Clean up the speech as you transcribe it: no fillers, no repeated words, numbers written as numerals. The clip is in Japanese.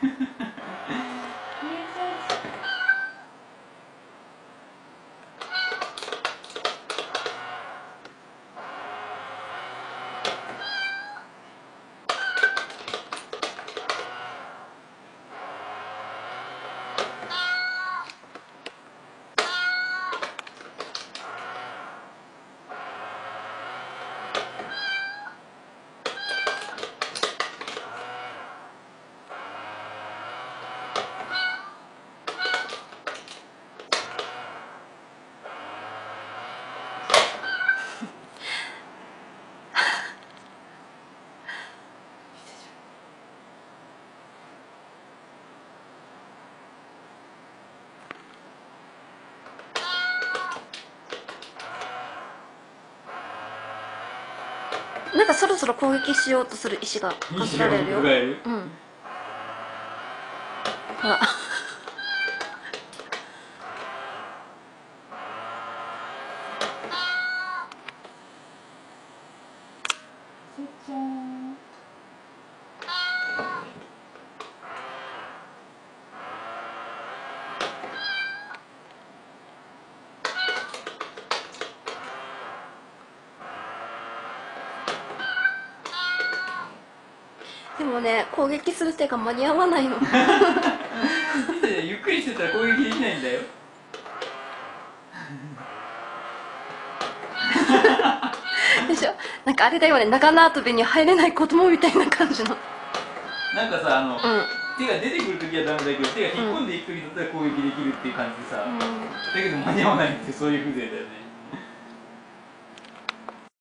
なんかそろそろ攻撃しようとする意思が感じられるよ。うん。ほら。でもね、攻撃する手が間に合わないの。 ゆっくりしてたら攻撃できないんだよ。 でしょ。なんかあれだよね、長縄跳びに入れない子供みたいな感じの。 なんかさ、 うん。 手が出てくるときはダメだけど、手が引っ込んでいくときだったら攻撃できるっていう感じでさ、だけど間に合わないってそういう風情だよね。